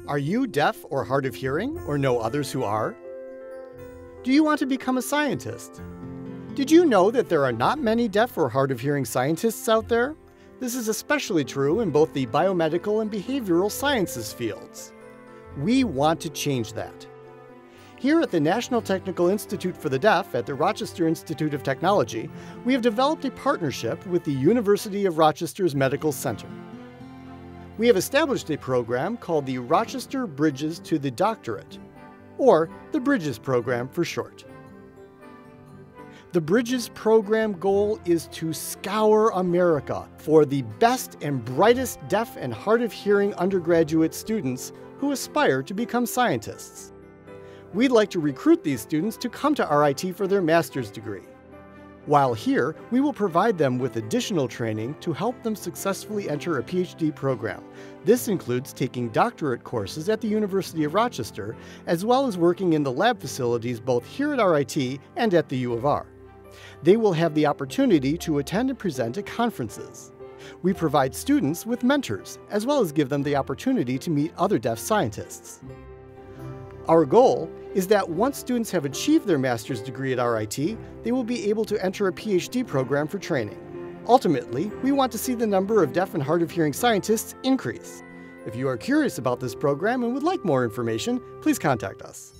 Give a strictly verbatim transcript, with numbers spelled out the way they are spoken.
Are you deaf or hard of hearing, or know others who are? Do you want to become a scientist? Did you know that there are not many deaf or hard of hearing scientists out there? This is especially true in both the biomedical and behavioral sciences fields. We want to change that. Here at the National Technical Institute for the Deaf at the Rochester Institute of Technology, we have developed a partnership with the University of Rochester's Medical Center. We have established a program called the Rochester Bridges to the Doctorate, or the Bridges Program for short. The Bridges Program goal is to scour America for the best and brightest deaf and hard of hearing undergraduate students who aspire to become scientists. We'd like to recruit these students to come to R I T for their master's degree. While here, we will provide them with additional training to help them successfully enter a PhD program. This includes taking doctorate courses at the University of Rochester, as well as working in the lab facilities both here at R I T and at the U of R. They will have the opportunity to attend and present at conferences. We provide students with mentors, as well as give them the opportunity to meet other deaf scientists. Our goal is that once students have achieved their master's degree at R I T, they will be able to enter a PhD program for training. Ultimately, we want to see the number of deaf and hard of hearing scientists increase. If you are curious about this program and would like more information, please contact us.